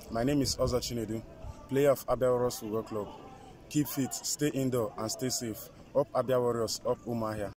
My name is Ozor Chinedu, player of Abia Warriors Football Club. Keep fit, stay indoor and stay safe. Up Abia Warriors, up Umuahia.